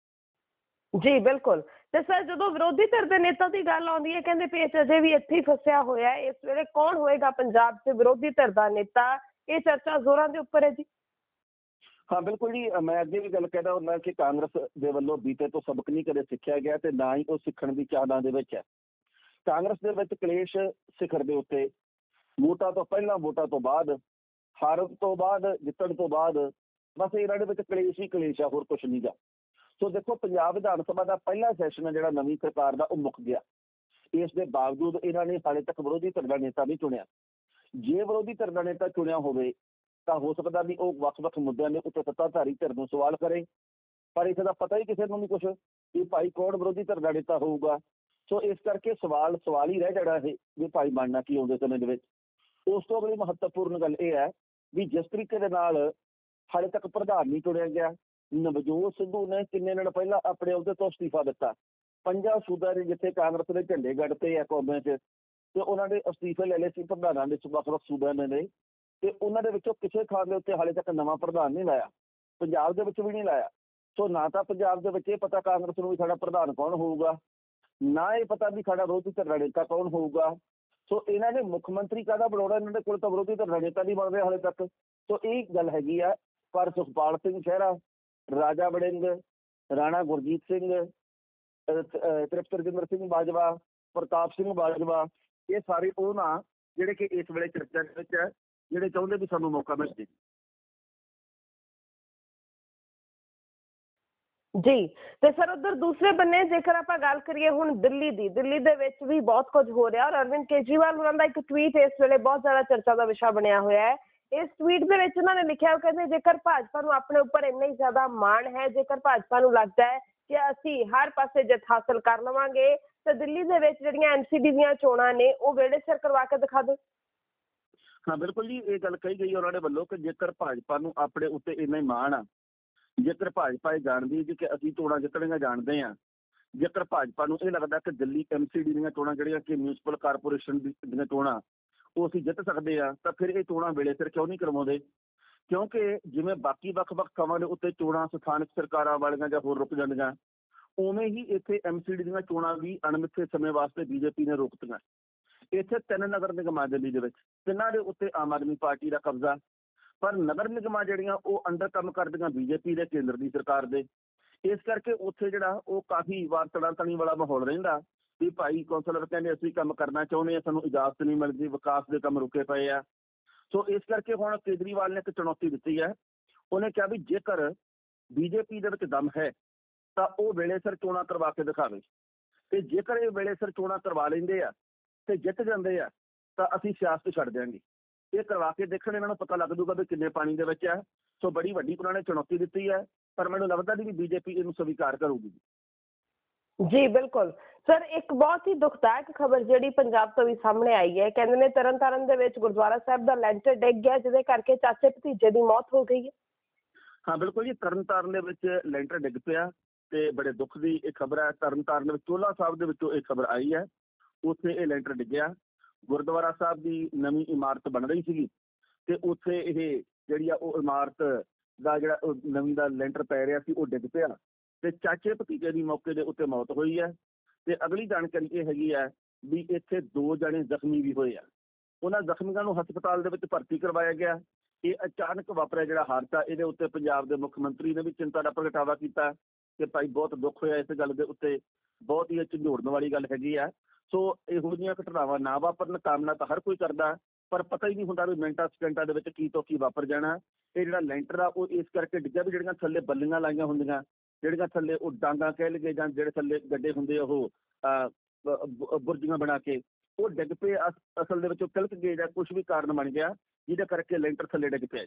Speaker 1: ਜੀ ਬਿਲਕੁਲ। ਤੇ ਸਰ ਜਦੋਂ ਵਿਰੋਧੀ ਧਿਰ ਦੇ ਨੇਤਾ ਦੀ ਗੱਲ ਆਉਂਦੀ ਹੈ, ਕਹਿੰਦੇ ਪੇਚ ਅਜੇ ਵੀ ਇੱਥੇ ਹੀ ਫਸਿਆ ਹੋਇਆ। ਇਸ ਵੇਲੇ ਕੌਣ ਹੋਏਗਾ ਪੰਜਾਬ 'ਚ ਵਿਰੋਧੀ ਧਿਰ ਦਾ ਨੇਤਾ, ਇਹ ਚਰਚਾ ਜ਼ੋਰਾਂ ਦੇ ਉੱਪਰ ਹੈ ਜੀ।
Speaker 2: ਹਾਂ ਬਿਲਕੁਲ ਜੀ, ਮੈਂ ਅੱਗੇ ਵੀ ਗੱਲ ਕਹਿੰਦਾ ਹੁੰਦਾ ਕਿ ਕਾਂਗਰਸ ਦੇ ਵੱਲੋਂ ਬੀਤੇ ਤੋਂ ਸਬਕ ਨਹੀਂ ਕਦੇ ਸਿੱਖਿਆ ਗਿਆ ਤੇ ਨਾ ਹੀ ਉਹ ਸਿੱਖਣ ਦੀ ਚਾਹਨਾ ਦੇ ਵਿੱਚ ਹੈ। ਕਾਂਗਰਸ ਦੇ ਵਿੱਚ ਕਲੇਸ਼ ਸਿਖਰ ਦੇ ਉੱਤੇ, ਵੋਟਾਂ ਤੋਂ ਪਹਿਲਾਂ, ਵੋਟਾਂ ਤੋਂ ਬਾਅਦ, ਹਾਰਨ ਤੋਂ ਬਾਅਦ, ਜਿੱਤਣ ਤੋਂ ਬਾਅਦ ਬਸ ਇਹਨਾਂ ਦੇ ਵਿੱਚ ਕਲੇਸ਼ ਹੀ ਕਲੇਸ਼ ਆ, ਹੋਰ ਕੁਛ ਨਹੀਂ ਗਾ। ਸੋ ਦੇਖੋ, ਪੰਜਾਬ ਵਿਧਾਨ ਸਭਾ ਦਾ ਪਹਿਲਾ ਸੈਸ਼ਨ ਹੈ ਜਿਹੜਾ ਨਵੀਂ ਸਰਕਾਰ ਦਾ, ਉਹ ਮੁੱਕ ਗਿਆ। ਇਸ ਦੇ ਬਾਵਜੂਦ ਇਹਨਾਂ ਨੇ ਹਾਲੇ ਤੱਕ ਵਿਰੋਧੀ ਧਿਰ ਦਾ ਨੇਤਾ ਨਹੀਂ ਚੁਣਿਆ। ਜੇ ਵਿਰੋਧੀ ਧਿਰ ਦਾ ਨੇਤਾ ਚੁਣਿਆ ਹੋਵੇ ਤਾਂ ਹੋ ਸਕਦਾ ਵੀ ਉਹ ਵੱਖ-ਵੱਖ ਮੁੱਦਿਆਂ ਦੇ ਉੱਤੇ ਸੱਤਾਧਾਰੀ ਧਿਰ ਨੂੰ ਸਵਾਲ ਕਰੇ, ਪਰ ਇਸ ਦਾ ਪਤਾ ਹੀ ਕਿਸੇ ਨੂੰ ਨਹੀਂ ਕੁਛ ਵੀ ਭਾਈ ਕੌਣ ਵਿਰੋਧੀ ਧਿਰ ਦਾ ਨੇਤਾ ਹੋਊਗਾ। ਸੋ ਇਸ ਕਰਕੇ ਸਵਾਲ ਸਵਾਲ ਹੀ ਰਹਿ ਜਾਣਾ ਇਹ ਵੀ ਭਾਈ ਬਣਨਾ ਕੀ ਆਉਂਦੇ ਸਮੇਂ ਦੇ ਵਿੱਚ। ਉਸ ਤੋਂ ਅਗਲੀ ਮਹੱਤਵਪੂਰਨ ਗੱਲ ਇਹ ਹੈ ਵੀ ਜਿਸ ਤਰੀਕੇ ਦੇ ਨਾਲ ਹਾਲੇ ਤੱਕ ਪ੍ਰਧਾਨ ਨਹੀਂ ਚੁਣਿਆ ਗਿਆ, ਨਵਜੋਤ ਸਿੱਧੂ ਨੇ ਕਿੰਨੇ ਦਿਨ ਪਹਿਲਾਂ ਆਪਣੇ ਅਹੁਦੇ ਤੋਂ ਅਸਤੀਫਾ ਦਿੱਤਾ। ਪੰਜਾਂ ਸੂਬਿਆਂ ਦੇ ਜਿੱਥੇ ਕਾਂਗਰਸ ਦੇ ਝੰਡੇ ਗੱਡਤੇ ਆ ਕੌਮੇ 'ਚ, ਤੇ ਉਹਨਾਂ ਦੇ ਅਸਤੀਫੇ ਲੈ ਲਏ ਸੀ ਪ੍ਰਧਾਨਾਂ ਦੇ ਵੱਖ-ਵੱਖ ਸੂਬਿਆਂ ਦੇ, ਤੇ ਉਹਨਾਂ ਦੇ ਵਿੱਚੋਂ ਕਿਸੇ ਥਾਂ ਦੇ ਉੱਤੇ ਹਾਲੇ ਤੱਕ ਨਵਾਂ ਪ੍ਰਧਾਨ ਨਹੀਂ ਲਾਇਆ, ਪੰਜਾਬ ਦੇ ਵਿੱਚ ਵੀ ਨਹੀਂ ਲਾਇਆ। ਸੋ ਨਾ ਤਾਂ ਪੰਜਾਬ ਦੇ ਵਿੱਚ ਇਹ ਪਤਾ ਕਾਂਗਰਸ ਨੂੰ ਵੀ ਸਾਡਾ ਪ੍ਰਧਾਨ ਕੌਣ ਹੋਊਗਾ, ਨਾ ਇਹ ਪਤਾ ਵੀ ਸਾਡਾ ਵਿਰੋਧੀ ਧਿਰ ਦਾ ਨੇਤਾ ਕੌਣ ਹੋਊਗਾ। ਸੋ ਇਹਨਾਂ ਨੇ ਮੁੱਖ ਮੰਤਰੀ ਕਾਹਦਾ ਬਣਾਉਣਾ, ਇਹਨਾਂ ਦੇ ਕੋਲ ਤਾਂ ਵਿਰੋਧੀ ਧਿਰ ਦਾ ਨੇਤਾ ਨਹੀਂ ਬਣ ਰਿਹਾ ਹਾਲੇ ਤੱਕ। ਸੋ ਇਹ ਗੱਲ ਹੈਗੀ ਆ। ਪਰ ਸੁਖਪਾਲ ਸਿੰਘ ਖਹਿਰਾ, ਰਾਜਾ ਵੜਿੰਗ, ਰਾਣਾ ਗੁਰਜੀਤ ਸਿੰਘ, ਤ੍ਰਿਪਤ ਰਜਿੰਦਰ ਸਿੰਘ ਬਾਜਵਾ, ਪ੍ਰਤਾਪ ਸਿੰਘ ਬਾਜਵਾ, ਇਹ ਸਾਰੇ ਉਹ ਨਾ ਜਿਹੜੇ ਕਿ ਇਸ ਵੇਲੇ ਚਰਚਾ ਦੇ ਵਿੱਚ ਹੈ, ਜਿਹੜੇ ਚਾਹੁੰਦੇ ਵੀ ਸਾਨੂੰ ਮੌਕਾ ਮਿਲ ਜੇ।
Speaker 1: ਜੀ, ਤੇ ਸਰ ਉਧਰ ਦੂਸਰੇ ਬੰਨੇ ਜੇਕਰ ਆਪਾਂ ਗੱਲ ਕਰੀਏ ਹੁਣ ਦਿੱਲੀ ਦੀ, ਦਿੱਲੀ ਦੇ ਵਿੱਚ ਵੀ ਬਹੁਤ ਕੁਝ ਹੋ ਰਿਹਾ ਔਰ ਅਰਵਿੰਦ ਕੇਜਰੀਵਾਲ ਉਹਨਾਂ ਦਾ ਇੱਕ ਟਵੀਟ ਇਸ ਵੇਲੇ ਬਹੁਤ ਜ਼ਿਆਦਾ ਚਰਚਾ ਦਾ ਵਿਸ਼ਾ ਬਣਿਆ ਹੋਇਆ ਹੈ। ਇਸ ਟਵੀਟ ਦੇ ਵਿੱਚ ਉਹਨਾਂ ਨੇ ਲਿਖਿਆ, ਉਹ ਕਹਿੰਦੇ ਜੇਕਰ ਭਾਜਪਾ ਨੂੰ ਆਪਣੇ ਉੱਪਰ ਇੰਨਾ ਹੀ ਜ਼ਿਆਦਾ ਮਾਣ ਹੈ, ਜੇਕਰ ਭਾਜਪਾ ਨੂੰ ਲੱਗਦਾ ਹੈ ਕਿ ਅਸੀਂ ਹਰ ਪਾਸੇ ਜਿੱਤ ਹਾਸਲ ਕਰ ਲਵਾਂਗੇ, ਤਾਂ ਦਿੱਲੀ ਦੇ ਵਿੱਚ ਜਿਹੜੀਆਂ ਐਨਸੀਡੀ ਦੀਆਂ ਚੋਣਾਂ ਨੇ ਉਹ ਵੇੜੇ ਸਿਰ ਕਰਵਾ ਕੇ ਦਿਖਾ ਦਿਓ।
Speaker 2: ਹਾਂ ਬਿਲਕੁਲ ਜੀ, ਇਹ ਗੱਲ ਕਹੀ ਗਈ ਉਹਨਾਂ ਦੇ ਵੱਲੋਂ ਕਿ ਜੇਕਰ ਭਾਜਪਾ ਨੂੰ ਆਪਣੇ ਉੱਤੇ ਇੰਨਾ ਹੀ ਮਾਣ ਆ, ਜੇਕਰ ਭਾਜਪਾ ਇਹ ਜਾਣਦੀ ਹੈ ਕਿ ਅਸੀਂ ਚੋਣਾਂ ਜਿੱਤਣੀਆਂ ਜਾਣਦੇ ਹਾਂ, ਜੇਕਰ ਭਾਜਪਾ ਨੂੰ ਇਹ ਲੱਗਦਾ ਕਿ ਦਿੱਲੀ ਐਮਸੀਡੀ ਦੀਆਂ ਚੋਣਾਂ ਜਿਹੜੀਆਂ ਕਿ ਮਿਊਨਿਸਪਲ ਕਾਰਪੋਰੇਸ਼ਨ ਦੀਆਂ ਚੋਣਾਂ ਉਹ ਅਸੀਂ ਜਿੱਤ ਸਕਦੇ ਆ, ਤਾਂ ਫਿਰ ਇਹ ਚੋਣਾਂ ਵੇਲੇ ਸਿਰ ਕਿਉਂ ਨਹੀਂ ਕਰਵਾਉਂਦੇ? ਕਿਉਂਕਿ ਜਿਵੇਂ ਬਾਕੀ ਵੱਖ-ਵੱਖ ਥਾਵਾਂ ਦੇ ਉੱਤੇ ਚੋਣਾਂ ਸਥਾਨਕ ਸਰਕਾਰਾਂ ਵਾਲੀਆਂ ਜਾਂ ਹੋਰ ਰੁਕ ਜਾਂਦੀਆਂ, ਉਵੇਂ ਹੀ ਇੱਥੇ ਐਮਸੀਡੀ ਦੀਆਂ ਚੋਣਾਂ ਵੀ ਅਣਮਿੱਥੇ ਸਮੇਂ ਵਾਸਤੇ ਬੀਜੇਪੀ ਨੇ ਰੋਕਤੀਆਂ। ਇੱਥੇ ਤਿੰਨ ਨਗਰ ਨਿਗਮਾਂ ਦਿੱਲੀ ਦੇ ਵਿੱਚ, ਤਿੰਨਾਂ ਦੇ ਉੱਤੇ ਆਮ ਆਦਮੀ ਪਾਰਟੀ ਦਾ ਕਬਜ਼ਾ, ਪਰ ਨਗਰ ਨਿਗਮਾਂ ਜਿਹੜੀਆਂ ਉਹ ਅੰਡਰ ਕੰਮ ਕਰਦੀਆਂ ਬੀਜੇਪੀ ਦੇ, ਕੇਂਦਰ ਦੀ ਸਰਕਾਰ ਦੇ। ਇਸ ਕਰਕੇ ਉੱਥੇ ਜਿਹੜਾ ਉਹ ਕਾਫੀ ਵਾਰ ਤਣਾਤਣੀ ਵਾਲਾ ਮਾਹੌਲ ਰਹਿੰਦਾ ਵੀ ਭਾਈ ਕੌਂਸਲਰ ਕਹਿੰਦੇ ਅਸੀਂ ਕੰਮ ਕਰਨਾ ਚਾਹੁੰਦੇ ਹਾਂ, ਸਾਨੂੰ ਇਜਾਜ਼ਤ ਨਹੀਂ ਮਿਲਦੀ, ਵਿਕਾਸ ਦੇ ਕੰਮ ਰੁਕੇ ਪਏ ਆ। ਸੋ ਇਸ ਕਰਕੇ ਹੁਣ ਕੇਜਰੀਵਾਲ ਨੇ ਇੱਕ ਚੁਣੌਤੀ ਦਿੱਤੀ ਹੈ। ਉਹਨੇ ਕਿਹਾ ਵੀ ਜੇਕਰ ਬੀਜੇਪੀ ਦੇ ਵਿੱਚ ਦਮ ਹੈ ਤਾਂ ਉਹ ਵੇਲੇ ਸਿਰ ਚੋਣਾਂ ਕਰਵਾ ਕੇ ਦਿਖਾਵੇ, ਤੇ ਜੇਕਰ ਇਹ ਵੇਲੇ ਸਿਰ ਚੋਣਾਂ ਕਰਵਾ ਲੈਂਦੇ ਆ ਤੇ ਜਿੱਤ ਜਾਂਦੇ ਆ ਤਾਂ ਅਸੀਂ ਸਿਆਸਤ ਛੱਡ ਦਿਆਂਗੇ। ਇਹ ਕਰਵਾ ਕੇ ਦੇਖਣ, ਇਹਨਾਂ ਨੂੰ ਪਤਾ ਲੱਗ ਜੂਗਾ ਵੀ ਕਿੰਨੇ ਪਾਣੀ ਦੇ ਵਿੱਚ ਹੈ। ਸੋ ਬੜੀ ਵੱਡੀ ਉਹਨਾਂ ਨੇ ਚੁਣੌਤੀ ਦਿੱਤੀ ਹੈ, ਪਰ ਮੈਨੂੰ ਲੱਗਦਾ ਨਹੀਂ ਵੀ ਬੀਜੇਪੀ ਇਹਨੂੰ ਸਵੀਕਾਰ ਕਰੂਗੀ।
Speaker 1: ਜੀ ਬਿਲਕੁਲ ਸਰ, ਇੱਕ ਬਹੁਤ ਹੀ ਦੁਖਦਾਇਕ ਖਬਰ ਜਿਹੜੀ ਪੰਜਾਬ ਤੋਂ ਵੀ ਸਾਹਮਣੇ ਆਈ ਹੈ, ਕਹਿੰਦੇ ਨੇ ਤਰਨਤਾਰਨ ਦੇ ਵਿੱਚ ਗੁਰਦੁਆਰਾ ਸਾਹਿਬ ਦਾ ਲੈਂਟਰ ਡਿੱਗ ਗਿਆ, ਜਿਹਦੇ ਕਰਕੇ ਚਾਚੇ ਭਤੀਜੇ ਦੀ ਮੌਤ ਹੋ ਗਈ ਹੈ।
Speaker 2: ਹਾਂ ਬਿਲਕੁਲ ਜੀ, ਤਰਨਤਾਰਨ ਦੇ ਵਿੱਚ ਲੈਂਟਰ ਡਿੱਗ ਪਿਆ ਤੇ ਬੜੇ ਦੁੱਖ ਦੀ ਇਹ ਖਬਰ ਹੈ। ਤਰਨਤਾਰਨ ਦੇ ਵਿੱਚ ਚੋਲਾ ਸਾਹਿਬ ਦੇ ਵਿੱਚੋਂ ਇਹ ਖਬਰ ਆਈ ਹੈ, ਉੱਥੇ ਇਹ ਲੈਂਟਰ ਡਿੱਗਿਆ। ਗੁਰਦੁਆਰਾ ਸਾਹਿਬ ਦੀ ਨਵੀਂ ਇਮਾਰਤ ਬਣ ਰਹੀ ਸੀਗੀ ਤੇ ਉੱਥੇ ਇਹ ਜਿਹੜੀ ਆ ਉਹ ਇਮਾਰਤ ਦਾ ਜਿਹੜਾ ਉਹ ਨਵੀਂ ਦਾ ਲੈਂਟਰ ਪੈ ਰਿਹਾ ਸੀ, ਉਹ ਡਿੱਗ ਪਿਆ ਤੇ ਚਾਚੇ ਭਤੀਜੇ ਦੀ ਮੌਕੇ ਦੇ ਉੱਤੇ ਮੌਤ ਹੋਈ ਹੈ। ਤੇ ਅਗਲੀ ਜਾਣਕਾਰੀ ਇਹ ਹੈਗੀ ਹੈ ਵੀ ਇੱਥੇ ਦੋ ਜਣੇ ਜ਼ਖਮੀ ਵੀ ਹੋਏ ਆ। ਉਹਨਾਂ ਜ਼ਖਮੀਆਂ ਨੂੰ ਹਸਪਤਾਲ ਦੇ ਵਿੱਚ ਭਰਤੀ ਕਰਵਾਇਆ ਗਿਆ। ਇਹ ਅਚਾਨਕ ਵਾਪਰਿਆ ਜਿਹੜਾ ਹਾਦਸਾ, ਇਹਦੇ ਉੱਤੇ ਪੰਜਾਬ ਦੇ ਮੁੱਖ ਮੰਤਰੀ ਨੇ ਵੀ ਚਿੰਤਾ ਦਾ ਪ੍ਰਗਟਾਵਾ ਕੀਤਾ ਕਿ ਭਾਈ ਬਹੁਤ ਦੁੱਖ ਹੋਇਆ ਇਸ ਗੱਲ ਦੇ ਉੱਤੇ, ਬਹੁਤ ਹੀ ਝੰਜੋੜਨ ਵਾਲੀ ਗੱਲ ਹੈਗੀ ਆ। ਸੋ ਇਹੋ ਜਿਹੀਆਂ ਘਟਨਾਵਾਂ ਨਾ ਵਾਪਰਨ, ਕਾਮਨਾ ਤਾਂ ਹਰ ਕੋਈ ਕਰਦਾ, ਪਰ ਪਤਾ ਹੀ ਨਹੀਂ ਹੁੰਦਾ ਵੀ ਮਿੰਟਾਂ ਸਕਿੰਟਾਂ ਦੇ ਵਿੱਚ ਕੀ ਤੋਂ ਕੀ ਵਾਪਰ ਜਾਣਾ। ਇਹ ਜਿਹੜਾ ਲੈਂਟਰ ਆ ਉਹ ਇਸ ਕਰਕੇ ਡਿੱਗਿਆ ਵੀ ਜਿਹੜੀਆਂ ਥੱਲੇ ਬੱਲੀਆਂ ਲਾਈਆਂ ਹੁੰਦੀਆਂ, ਜਿਹੜੀਆਂ ਥੱਲੇ ਉਹ ਡਾਂਗਾ ਕਹਿ ਲਈਏ ਜਾਂ ਜਿਹੜੇ ਥੱਲੇ ਗੱਡੇ ਹੁੰਦੇ ਉਹ ਬੁਰਜੀਆਂ ਬਣਾ ਕੇ, ਉਹ ਡਿੱਗ ਪਏ। ਅਸਲ ਦੇ ਵਿੱਚ ਉਹ ਤਿਲਕ ਗਏ ਜਾਂ ਕੁਛ ਵੀ ਕਾਰਨ ਬਣ ਗਿਆ ਜਿਹਦੇ ਕਰਕੇ ਲੈਂਟਰ ਥੱਲੇ ਡਿੱਗ ਪਿਆ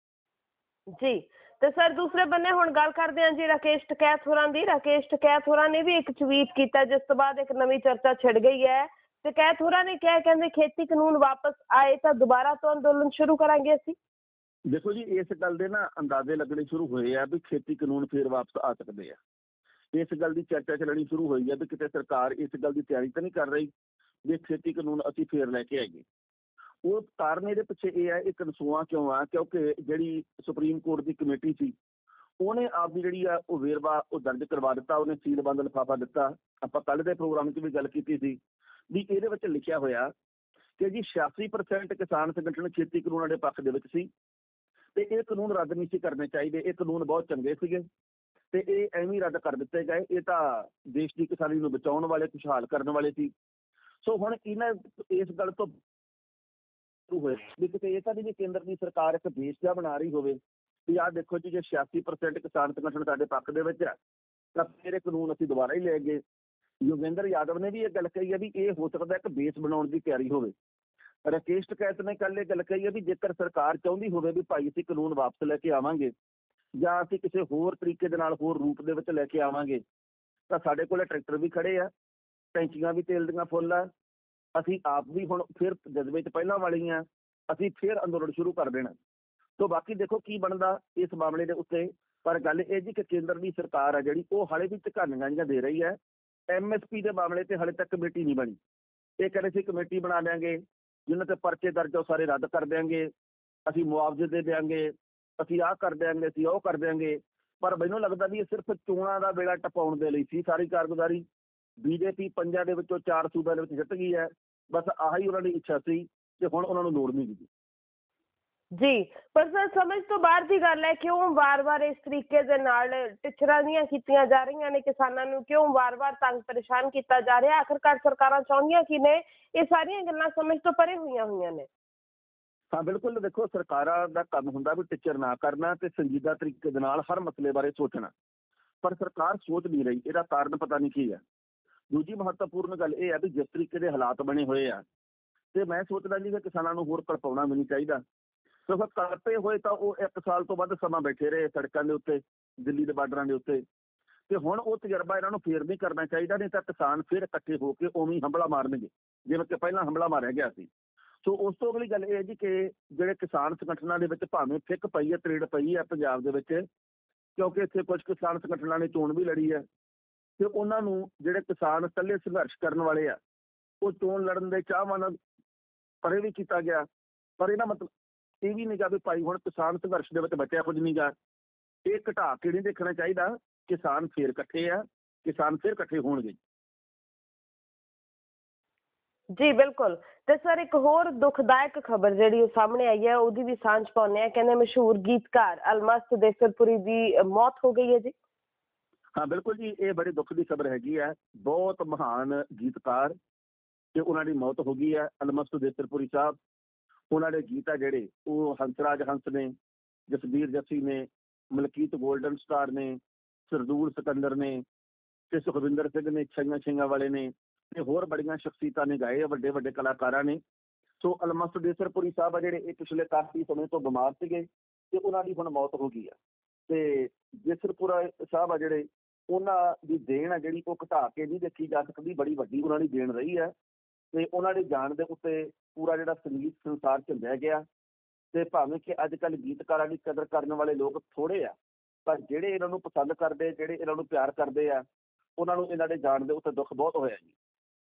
Speaker 1: ਜੀ। ਤੇ ਸਰ ਦੂਸਰੇ ਬੰਨੇ ਹੁਣ ਗੱਲ ਕਰਦੇ ਹਾਂ ਜੀ ਰਾਕੇਸ਼ ਟਕੈਤ ਹੋਰਾਂ ਦੀ। ਰਾਕੇਸ਼ ਟਕੈਤ ਹੋਰਾਂ ਨੇ ਵੀ ਇੱਕ ਟਵੀਟ ਕੀਤਾ, ਜਿਸ ਤੋਂ ਬਾਅਦ ਇੱਕ ਨਵੀਂ ਚਰਚਾ ਛਿੜ ਗਈ ਹੈ। ਟਕੈਤ ਹੋਰਾਂ ਨੇ ਕਿਹਾ, ਕਹਿੰਦੇ ਖੇਤੀ ਕਾਨੂੰਨ ਵਾਪਸ ਆਏ ਤਾਂ ਦੁਬਾਰਾ ਤੋਂ ਅੰਦੋਲਨ ਸ਼ੁਰੂ ਕਰਾਂਗੇ ਅਸੀਂ।
Speaker 2: ਦੇਖੋ ਜੀ, ਇਸ ਗੱਲ ਦੇ ਨਾ ਅੰਦਾਜ਼ੇ ਲੱਗਣੇ ਸ਼ੁਰੂ ਹੋਏ ਆ ਵੀ ਖੇਤੀ ਕਾਨੂੰਨ ਫੇਰ ਵਾਪਸ ਆ ਸਕਦੇ ਆ। ਇਸ ਗੱਲ ਦੀ ਚਰਚਾ ਚੱਲਣੀ ਸ਼ੁਰੂ ਹੋਈ ਹੈ ਵੀ ਕਿਤੇ ਸਰਕਾਰ ਇਸ ਗੱਲ ਦੀ ਤਿਆਰੀ ਤਾਂ ਨਹੀਂ ਕਰ ਰਹੀ ਵੀ ਖੇਤੀ ਕਾਨੂੰਨ ਅਸੀਂ ਫੇਰ ਲੈ ਕੇ ਆਈਏ। ਉਹ ਕਾਰਨ ਇਹਦੇ ਪਿੱਛੇ ਇਹ ਹੈ, ਇਹ ਕਨਸੂਆ ਕਿਉਂ ਆ, ਕਿਉਂਕਿ ਜਿਹੜੀ ਸੁਪਰੀਮ ਕੋਰਟ ਦੀ ਕਮੇਟੀ ਸੀ ਉਹਨੇ ਆਪਦੀ ਜਿਹੜੀ ਆ ਉਹ ਵੇਰਵਾ ਉਹ ਦਰਜ ਕਰਵਾ ਦਿੱਤਾ, ਉਹਨੇ ਸੀਲਬੰਦ ਲਿਫਾਫਾ ਦਿੱਤਾ। ਆਪਾਂ ਕੱਲ੍ਹ ਦੇ ਪ੍ਰੋਗਰਾਮ 'ਚ ਵੀ ਗੱਲ ਕੀਤੀ ਸੀ ਵੀ ਇਹਦੇ ਵਿੱਚ ਲਿਖਿਆ ਹੋਇਆ ਕਿ ਜੀ ਛਿਆਸੀ ਪਰਸੈਂਟ ਕਿਸਾਨ ਸੰਗਠਨ ਖੇਤੀ ਕਾਨੂੰਨਾਂ ਦੇ ਪੱਖ ਦੇ ਵਿੱਚ ਸੀ ਤੇ ਇਹ ਕਾਨੂੰਨ ਰੱਦ ਨਹੀਂ ਸੀ ਕਰਨੇ ਚਾਹੀਦੇ। ਇਹ ਕਾਨੂੰਨ ਬਹੁਤ ਚੰਗੇ ਸੀਗੇ ਤੇ ਇਹ ਐਵੇਂ ਰੱਦ ਕਰ ਦਿੱਤੇ ਗਏ। ਇਹ ਤਾਂ ਦੇਸ਼ ਦੀ ਕਿਸਾਨੀ ਨੂੰ ਬਚਾਉਣ ਵਾਲੇ, ਖੁਸ਼ਹਾਲ ਕਰਨ ਵਾਲੇ ਸੀ। ਸੋ ਹੁਣ ਇਹਨਾਂ ਇਸ ਗੱਲ ਤੋਂ ਹੋਏ ਵੀ ਕਿਤੇ ਇਹ ਤਾਂ ਨਹੀਂ ਵੀ ਕੇਂਦਰ ਦੀ ਸਰਕਾਰ ਇੱਕ ਦੇਸ਼ ਜਿਹਾ ਬਣਾ ਰਹੀ ਹੋਵੇ ਵੀ ਆਹ ਦੇਖੋ ਜੀ, ਜੇ ਛਿਆਸੀ ਪਰਸੈਂਟ ਕਿਸਾਨ ਸੰਗਠਨ ਸਾਡੇ ਪੱਖ ਦੇ ਵਿੱਚ ਹੈ ਤਾਂ ਫਿਰ ਇਹ ਕਾਨੂੰਨ ਅਸੀਂ ਦੁਬਾਰਾ ਹੀ ਲੈ ਗਏ। ਯੋਗੇਂਦਰ ਯਾਦਵ ਨੇ ਵੀ ਇਹ ਗੱਲ ਕਹੀ ਹੈ ਵੀ ਇਹ ਹੋ ਸਕਦਾ ਇੱਕ ਬੇਸ ਬਣਾਉਣ ਦੀ ਤਿਆਰੀ ਹੋਵੇ। ਰਾਕੇਸ਼ ਟਕੈਤ ਨੇ ਕੱਲ੍ਹ ਇਹ ਗੱਲ ਕਹੀ ਹੈ ਵੀ ਜੇਕਰ ਸਰਕਾਰ ਚਾਹੁੰਦੀ ਹੋਵੇ ਵੀ ਭਾਈ ਅਸੀਂ ਕਾਨੂੰਨ ਵਾਪਸ ਲੈ ਕੇ ਆਵਾਂਗੇ ਜਾਂ ਅਸੀਂ ਕਿਸੇ ਹੋਰ ਤਰੀਕੇ ਦੇ ਨਾਲ ਹੋਰ ਰੂਪ ਦੇ ਵਿੱਚ ਲੈ ਕੇ ਆਵਾਂਗੇ ਤਾਂ ਸਾਡੇ ਕੋਲ ਟਰੈਕਟਰ ਵੀ ਖੜੇ ਆ, ਟੈਂਕੀਆਂ ਵੀ ਤੇਲ ਦੀਆਂ ਫੁੱਲ ਆ, ਅਸੀਂ ਆਪ ਵੀ ਹੁਣ ਫਿਰ ਜਜ਼ਬੇ 'ਚ ਪਹਿਲਾਂ ਵਾਲੀਆਂ, ਅਸੀਂ ਫਿਰ ਅੰਦੋਲਨ ਸ਼ੁਰੂ ਕਰ ਦੇਣਾ। ਤੋ ਬਾਕੀ ਦੇਖੋ ਕੀ ਬਣਦਾ ਇਸ ਮਾਮਲੇ ਦੇ ਉੱਤੇ। ਪਰ ਗੱਲ ਇਹ ਜੀ ਕਿ ਕੇਂਦਰ ਦੀ ਸਰਕਾਰ ਆ ਜਿਹੜੀ ਉਹ ਹਾਲੇ ਵੀ ਝਕਾਨੀਆਂ ਜਿਹੀਆਂ ਦੇ ਰਹੀ ਹੈ। ਐਮ ਐਸ ਪੀ ਦੇ ਮਾਮਲੇ ਤੇ ਹਾਲੇ ਤੱਕ ਕਮੇਟੀ ਨਹੀਂ ਬਣੀ। ਇਹ ਕਹਿੰਦੇ ਸੀ ਕਮੇਟੀ ਬਣਾ ਦਿਆਂਗੇ, ਜਿਨ੍ਹਾਂ ਤੇ ਪਰਚੇ ਦਰਜ ਉਹ ਸਾਰੇ ਰੱਦ ਕਰ ਦਿਆਂਗੇ, ਅਸੀਂ ਮੁਆਵਜ਼ੇ ਦੇ ਦਿਆਂਗੇ, ਅਸੀਂ ਆਹ ਕਰ ਦਿਆਂਗੇ, ਅਸੀਂ ਉਹ ਕਰ ਦਿਆਂਗੇ। ਪਰ ਮੈਨੂੰ ਲੱਗਦਾ ਵੀ ਇਹ ਸਿਰਫ ਚੋਣਾਂ ਦਾ ਵੇਲਾ ਟਪਾਉਣ ਦੇ ਲਈ ਸੀ ਸਾਰੀ ਕਾਰਗੁਜ਼ਾਰੀ। ਬੀਜੇਪੀ ਪੰਜਾਂ ਦੇ ਵਿੱਚੋਂ ਚਾਰ ਸੂਬਿਆਂ ਦੇ ਵਿੱਚ ਜਿੱਤ ਗਈ ਹੈ, ਬਸ ਆਹੀ ਉਹਨਾਂ ਦੀ ਇੱਛਾ ਸੀ ਤੇ ਹੁਣ ਉਹਨਾਂ ਨੂੰ ਲੋੜ ਨਹੀਂ ਗੀ।
Speaker 1: ਜੀ, ਪਰ ਸਰ ਸਮਝ ਤੋਂ ਬਾਹਰ ਦੀ ਗੱਲ ਹੈ, ਕਿਉਂ ਵਾਰ-ਵਾਰ ਇਸ ਤਰੀਕੇ ਦੇ ਨਾਲ ਟਿਚਰਾਂ ਦੀਆਂ ਕੀਤੀਆਂ ਜਾ ਰਹੀਆਂ ਨੇ ਕਿਸਾਨਾਂ ਨੂੰ, ਕਿਉਂ ਵਾਰ-ਵਾਰ ਤੰਗ ਪਰੇਸ਼ਾਨ ਕੀਤਾ ਜਾ ਰਿਹਾ? ਆਖਿਰਕਾਰ ਸਰਕਾਰਾਂ ਚਾਹੁੰਦੀਆਂ ਕੀ ਨੇ? ਇਹ ਸਾਰੀਆਂ ਗੱਲਾਂ ਸਮਝ ਤੋਂ ਪਰੇ ਹੋਈਆਂ ਹੋਈਆਂ ਨੇ।
Speaker 2: ਹਾਂ ਬਿਲਕੁਲ, ਦੇਖੋ ਸਰਕਾਰਾਂ ਦਾ ਕੰਮ ਹੁੰਦਾ ਵੀ ਟਿੱਚਰ ਨਾ ਕਰਨਾ ਤੇ ਸੰਜੀਦਾ ਤਰੀਕੇ ਦੇ ਨਾਲ ਹਰ ਮਸਲੇ ਬਾਰੇ ਸੋਚਣਾ, ਪਰ ਸਰਕਾਰ ਸੋਚ ਨਹੀਂ ਰਹੀ। ਇਹਦਾ ਕਾਰਨ ਪਤਾ ਨਹੀਂ ਕੀ ਹੈ। ਦੂਜੀ ਮਹੱਤਵਪੂਰਨ ਗੱਲ ਇਹ ਹੈ ਵੀ ਜਿਸ ਤਰੀਕੇ ਦੇ ਹਾਲਾਤ ਬਣੇ ਹੋਏ ਆ ਤੇ ਮੈਂ ਸੋਚਦਾ ਜੀ ਕਿ ਕਿਸਾਨਾਂ ਨੂੰ ਹੋਰ ਕਲਪਾਉਣਾ ਵੀ ਨਹੀਂ ਚਾਹੀਦਾ। ਕਿਉਂਕਿ ਕਲਪੇ ਹੋਏ ਤਾਂ ਉਹ ਇੱਕ ਸਾਲ ਤੋਂ ਵੱਧ ਸਮਾਂ ਬੈਠੇ ਰਹੇ ਸੜਕਾਂ ਦੇ ਉੱਤੇ, ਦਿੱਲੀ ਦੇ ਬਾਰਡਰਾਂ ਦੇ ਉੱਤੇ, ਤੇ ਹੁਣ ਉਹ ਤਜਰਬਾ ਇਹਨਾਂ ਨੂੰ ਫੇਰ ਨਹੀਂ ਕਰਨਾ ਚਾਹੀਦਾ। ਨਹੀਂ ਤਾਂ ਕਿਸਾਨ ਫਿਰ ਇਕੱਠੇ ਹੋ ਕੇ ਉਵੇਂ ਹਮਲਾ ਮਾਰਨਗੇ ਜਿਵੇਂ ਕਿ ਪਹਿਲਾਂ ਹਮਲਾ ਮਾਰਿਆ ਗਿਆ ਸੀ। ਸੋ ਉਸ ਤੋਂ ਅਗਲੀ ਗੱਲ ਇਹ ਹੈ ਜੀ ਕਿ ਜਿਹੜੇ ਕਿਸਾਨ ਸੰਗਠਨਾਂ ਦੇ ਵਿੱਚ ਭਾਵੇਂ ਫਿੱਕ ਪਈ ਹੈ, ਤਰੇੜ ਪਈ ਹੈ ਪੰਜਾਬ ਦੇ ਵਿੱਚ, ਕਿਉਂਕਿ ਇੱਥੇ ਕੁਝ ਕਿਸਾਨ ਸੰਗਠਨਾਂ ਨੇ ਚੋਣ ਵੀ ਲੜੀ ਹੈ ਤੇ ਉਹਨਾਂ ਨੂੰ ਜਿਹੜੇ ਕਿਸਾਨ ਇਕੱਲੇ ਸੰਘਰਸ਼ ਕਰਨ ਵਾਲੇ ਆ ਉਹ ਚੋਣ ਲੜਨ ਦੇ ਚਾਹਵਾਨ ਪਰੇ ਵੀ ਕੀਤਾ ਗਿਆ। ਪਰ ਇਹਦਾ ਮਤਲਬ ਇਹ ਵੀ ਨਹੀਂ ਗਾ ਵੀ ਭਾਈ ਹੁਣ ਕਿਸਾਨ ਸੰਘਰਸ਼ ਦੇ ਵਿੱਚ ਬਚਿਆ ਕੁਝ ਨਹੀਂ ਗਾ। ਇਹ ਘਟਾ ਕੇ ਨਹੀਂ ਦੇਖਣਾ ਚਾਹੀਦਾ। ਕਿਸਾਨ ਫੇਰ ਇਕੱਠੇ ਆ, ਕਿਸਾਨ ਫਿਰ ਇਕੱਠੇ ਹੋਣਗੇ।
Speaker 1: ਜੀ ਬਿਲਕੁਲ। ਤੇ ਸਰ ਇੱਕ ਹੋਰ ਦੁਖਦਾਇਕ ਖਬਰ ਜਿਹੜੀ ਉਹ ਸਾਹਮਣੇ ਆਈ ਹੈ ਉਹਦੀ ਵੀ ਸਾਂਝ ਪਾਉਂਦੇ ਆ। ਕਹਿੰਦੇ ਮਸ਼ਹੂਰ ਗੀਤਕਾਰ ਅਲਮਸਤ ਦੇਸਰਪੁਰੀ ਦੀ ਮੌਤ ਹੋ ਗਈ ਹੈ ਜੀ।
Speaker 2: ਹਾਂ ਬਿਲਕੁਲ ਜੀ, ਇਹ ਬੜੀ ਦੁੱਖ ਦੀ ਖਬਰ ਹੈਗੀ ਹੈ। ਬਹੁਤ ਮਹਾਨ ਗੀਤਕਾਰ ਤੇ ਉਹਨਾਂ ਦੀ ਮੌਤ ਹੋ ਗਈ ਹੈ। ਅਲਮਸਤ ਦੇਸਰਪੁਰੀ ਸਾਹਿਬ, ਉਹਨਾਂ ਦੇ ਗੀਤ ਆ ਜਿਹੜੇ ਉਹ ਹੰਸਰਾਜ ਹੰਸ ਨੇ, ਜਸਬੀਰ ਜੱਸੀ ਨੇ, ਮਲਕੀਤ ਗੋਲਡਨ ਸਟਾਰ ਨੇ, ਸਰਦੂਲ ਸਿਕੰਦਰ ਨੇ ਤੇ ਸੁਖਵਿੰਦਰ ਸਿੰਘ ਨੇ, ਛਈਆਂ ਛਈਆਂ ਵਾਲੇ ਨੇ ਤੇ ਹੋਰ ਬੜੀਆਂ ਸ਼ਖਸੀਅਤਾਂ ਨੇ ਗਾਏ, ਵੱਡੇ ਵੱਡੇ ਕਲਾਕਾਰਾਂ ਨੇ। ਸੋ ਅਲਮਸਤ ਦੇਸਰਪੁਰੀ ਸਾਹਿਬ ਆ ਜਿਹੜੇ ਇਹ ਪਿਛਲੇ ਕਾਫੀ ਸਮੇਂ ਤੋਂ ਬਿਮਾਰ ਸੀਗੇ ਤੇ ਉਹਨਾਂ ਦੀ ਹੁਣ ਮੌਤ ਹੋ ਗਈ ਆ। ਤੇ ਦੇਸਰਪੁਰਾ ਸਾਹਿਬ ਆ ਜਿਹੜੇ ਉਹਨਾਂ ਦੀ ਦੇਣ ਆ ਜਿਹੜੀ ਉਹ ਘਟਾ ਕੇ ਨਹੀਂ ਦੇਖੀ ਜਾ ਸਕਦੀ, ਬੜੀ ਵੱਡੀ ਉਹਨਾਂ ਦੀ ਦੇਣ ਰਹੀ ਹੈ। ਤੇ ਉਹਨਾਂ ਦੇ ਜਾਣ ਦੇ ਉੱਤੇ ਪੂਰਾ ਜਿਹੜਾ ਸੰਗੀਤ ਸੰਸਾਰ ਝੰਡਿਆ ਗਿਆ। ਤੇ ਭਾਵੇਂ ਕਿ ਅੱਜ ਕੱਲ੍ਹ ਗੀਤਕਾਰਾਂ ਦੀ ਕਦਰ ਕਰਨ ਵਾਲੇ ਲੋਕ ਥੋੜ੍ਹੇ ਆ, ਪਰ ਜਿਹੜੇ ਇਹਨਾਂ ਨੂੰ ਪਸੰਦ ਕਰਦੇ, ਜਿਹੜੇ ਇਹਨਾਂ ਨੂੰ ਪਿਆਰ ਕਰਦੇ ਆ, ਉਹਨਾਂ ਨੂੰ ਇਹਨਾਂ ਦੇ ਜਾਣ ਦੇ ਉੱਤੇ ਦੁੱਖ ਬਹੁਤ ਹੋਇਆ ਜੀ।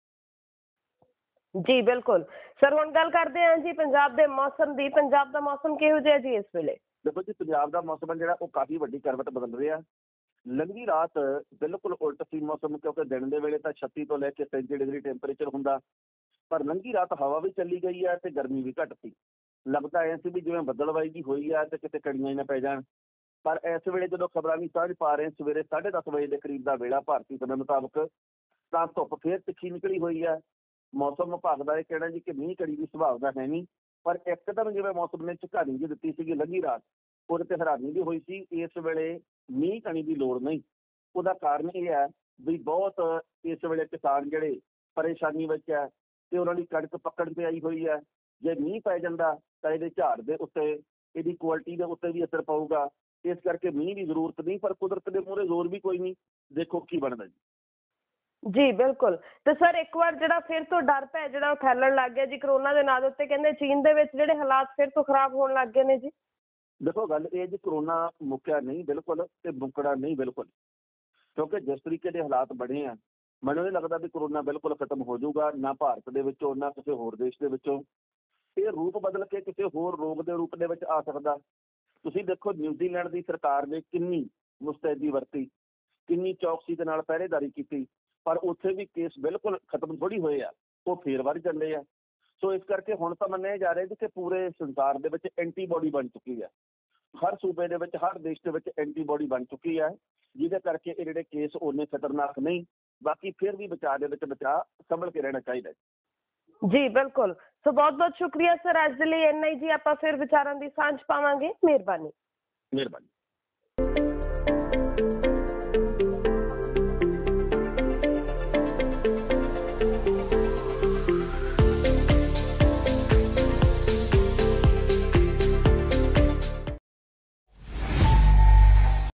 Speaker 1: ਜੀ ਬਿਲਕੁਲ ਸਰ, ਹੁਣ ਗੱਲ ਕਰਦੇ ਹਾਂ ਜੀ ਪੰਜਾਬ ਦੇ ਮੌਸਮ ਦੀ। ਪੰਜਾਬ ਦਾ ਮੌਸਮ ਕਿਹੋ ਜਿਹਾ ਜੀ ਇਸ ਵੇਲੇ?
Speaker 2: ਦੇਖੋ ਜੀ, ਪੰਜਾਬ ਦਾ ਮੌਸਮ ਜਿਹੜਾ ਉਹ ਕਾਫੀ ਵੱਡੀ ਕਰਵਟ ਬਦਲ ਰਿਹਾ। ਲੰਘੀ ਰਾਤ ਬਿਲਕੁਲ ਉਲਟ ਸੀ ਮੌਸਮ, ਕਿਉਂਕਿ ਦਿਨ ਦੇ ਵੇਲੇ ਤਾਂ ਛੱਤੀ ਤੋਂ ਲੈ ਕੇ ਸੈਂਤੀ ਡਿਗਰੀ ਟੈਂਪਰੇਚਰ ਹੁੰਦਾ, ਪਰ ਲੰਘੀ ਰਾਤ ਹਵਾ ਵੀ ਚੱਲੀ ਗਈ ਹੈ ਤੇ ਗਰਮੀ ਵੀ ਘੱਟ ਸੀ। ਲੱਗਦਾ ਐ ਸੀ ਵੀ ਜਿਵੇਂ ਬੱਦਲਵਾਈ ਜੀ ਹੋਈ ਆ ਤੇ ਕਿਤੇ ਕੜੀਆਂ ਹੀ ਨਾ ਪੈ ਜਾਣ। ਪਰ ਇਸ ਵੇਲੇ ਜਦੋਂ ਖਬਰਾਂ ਵੀ ਸਾਂਝ ਪਾ ਰਹੇ ਸਵੇਰੇ ਸਾਢੇ ਦਸ ਵਜੇ ਦੇ ਕਰੀਬ ਦਾ ਵੇਲਾ ਭਾਰਤੀ ਸਮੇਂ ਮੁਤਾਬਕ, ਤਾਂ ਧੁੱਪ ਫੇਰ ਤਿੱਖੀ ਨਿਕਲੀ ਹੋਈ ਹੈ। ਮੌਸਮ ਵਿਭਾਗ ਦਾ ਇਹ ਕਹਿਣਾ ਜੀ ਕਿ ਮੀਂਹ ਕਣੀ ਦੀ ਸੰਭਾਵਨਾ ਹੈ ਨਹੀਂ, ਪਰ ਇੱਕਦਮ ਜਿਵੇਂ ਮੌਸਮ ਨੇ ਝਕਾਨੀ ਜੀ ਦਿੱਤੀ ਸੀਗੀ ਲੰਘੀ ਰਾਤ, ਉਹਦੇ ਤੇ ਹੈਰਾਨੀ ਵੀ ਹੋਈ ਸੀ। ਇਸ ਵੇਲੇ ਮੀਂਹ ਕਣੀ ਦੀ ਲੋੜ ਨਹੀਂ। ਉਹਦਾ ਕਾਰਨ ਇਹ ਹੈ ਵੀ ਬਹੁਤ ਇਸ ਵੇਲੇ ਕਿਸਾਨ ਜਿਹੜੇ ਪਰੇਸ਼ਾਨੀ ਵਿੱਚ ਹੈ ਤੇ ਉਹਨਾਂ ਦੀ ਕਣਕ ਪੱਕਣ ਤੇ ਆਈ ਹੋਈ ਹੈ। ਜੇ ਮੀਂਹ ਪੈ ਜਾਂਦਾ ਤਾਂ ਇਹਦੇ ਝਾੜ ਦੇ ਉੱਤੇ, ਇਹਦੀ ਕੁਆਲਿਟੀ ਦੇ ਉੱਤੇ ਵੀ ਅਸਰ ਪਊਗਾ। ਇਸ ਕਰਕੇ ਮੀਂਹ ਦੀ ਜ਼ਰੂਰਤ ਨਹੀਂ, ਪਰ ਕੁਦਰਤ ਦੇ ਮੂਹਰੇ ਜ਼ੋਰ ਵੀ ਕੋਈ ਨਹੀਂ। ਦੇਖੋ ਕੀ ਬਣਦਾ ਜੀ।
Speaker 1: ਜੀ ਬਿਲਕੁਲ। ਤੇ ਸਰ ਇੱਕ ਵਾਰ ਜਿਹੜਾ ਫਿਰ ਤੋਂ ਡਰ ਪੈ ਜਿਹੜਾ ਉਹ ਫੈਲਣ ਲੱਗ ਗਿਆ ਜੀ ਕਰੋਨਾ ਦੇ ਨਾਂ ਦੇ ਉੱਤੇ, ਕਹਿੰਦੇ ਚੀਨ ਦੇ ਵਿੱਚ ਜਿਹੜੇ ਹਾਲਾਤ ਫਿਰ ਤੋਂ ਖਰਾਬ ਹੋਣ ਲੱਗ ਗਏ ਨੇ ਜੀ।
Speaker 2: ਦੇਖੋ ਗੱਲ ਇਹ ਜੀ, ਕਰੋਨਾ ਮੁੱਕਿਆ ਨਹੀਂ ਬਿਲਕੁਲ ਤੇ ਮੁੱਕਣਾ ਨਹੀਂ ਬਿਲਕੁਲ, ਕਿਉਂਕਿ ਜਿਸ ਤਰੀਕੇ ਦੇ ਹਾਲਾਤ ਬਣੇ ਆ ਮੈਨੂੰ ਨਹੀਂ ਲੱਗਦਾ ਵੀ ਕਰੋਨਾ ਬਿਲਕੁਲ ਖਤਮ ਹੋ ਜਾਊਗਾ, ਨਾ ਭਾਰਤ ਦੇ ਵਿੱਚੋਂ ਨਾ ਕਿਸੇ ਹੋਰ ਦੇਸ਼ ਦੇ ਵਿੱਚੋਂ। ਇਹ ਰੂਪ ਬਦਲ ਕੇ ਕਿਸੇ ਹੋਰ ਰੋਗ ਦੇ ਰੂਪ ਦੇ ਵਿੱਚ ਆ ਸਕਦਾ। ਤੁਸੀਂ ਦੇਖੋ ਨਿਊਜ਼ੀਲੈਂਡ ਦੀ ਸਰਕਾਰ ਨੇ ਕਿੰਨੀ ਮੁਸਤੈਦੀ ਵਰਤੀ, ਕਿੰਨੀ ਚੌਕਸੀ ਦੇ ਨਾਲ ਪਹਿਰੇਦਾਰੀ ਕੀਤੀ, ਪਰ ਉੱਥੇ ਵੀ ਕੇਸ ਬਿਲਕੁਲ ਖਤਮ ਥੋੜ੍ਹੀ ਹੋਏ ਆ, ਉਹ ਫੇਰ ਵੱਧ ਜਾਂਦੇ ਆ। ਸੋ ਇਸ ਕਰਕੇ ਹੁਣ ਤਾਂ ਮੰਨਿਆ ਜਾ ਰਿਹਾ ਜੀ ਕਿ ਪੂਰੇ ਸੰਸਾਰ ਦੇ ਵਿੱਚ ਐਂਟੀਬੋਡੀ ਬਣ ਚੁੱਕੀ ਹੈ। ਹਰ ਸੂਬੇ ਦੇ ਵਿੱਚ, ਹਰ ਦੇਸ਼ ਦੇ ਵਿੱਚ ਐਂਟੀਬੋਡੀ ਬਣ ਚੁੱਕੀ ਹੈ, ਜਿਹਦੇ ਕਰਕੇ ਇਹ ਜਿਹੜੇ ਕੇਸ ਓਨੇ ਖਤਰਨਾਕ ਨਹੀਂ। ਬਾਕੀ ਫਿਰ ਵੀ ਬਚਾਅ ਦੇ ਵਿੱਚ ਬਚਾਅ ਸੰਭਲ ਕੇ ਰਹਿਣਾ ਚਾਹੀਦਾ।
Speaker 1: ਜੀ ਬਿਲਕੁਲ। ਸੋ ਬਹੁਤ ਬਹੁਤ ਸ਼ੁਕਰੀਆ ਸਰ, ਅੱਜ ਦੇ ਲਈ ਇੰਨਾ ਹੀ ਜੀ। ਆਪਾਂ ਫਿਰ ਵਿਚਾਰਾਂ ਦੀ ਸਾਂਝ ਪਾਵਾਂਗੇ। ਮਿਹਰਬਾਨੀ।
Speaker 2: ਮਿਹਰਬਾਨੀ।